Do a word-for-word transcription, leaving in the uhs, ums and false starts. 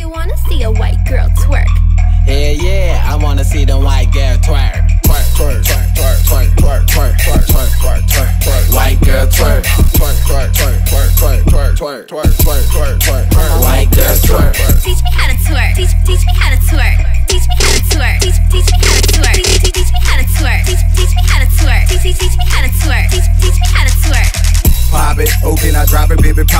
You wanna see a white girl twerk? Yeah, yeah, I wanna see the white girl twerk. Twerk, twerk, twerk, twerk, twerk, twerk, twerk, twerk, twerk, twerk, twerk. White girl twerk. Twerk, twerk, twerk, twerk, twerk, twerk, twerk, twerk, twerk, twerk, twerk. White girl twerk. Teach me how to twerk. Teach, teach me how to twerk. Teach me how to twerk. Teach, teach me how to twerk. Teach, teach, teach me how to twerk. Teach, teach me how to twerk. Teach, teach, teach me how to twerk. Teach, teach me how to twerk. Pop it, oh, can I drop it, baby?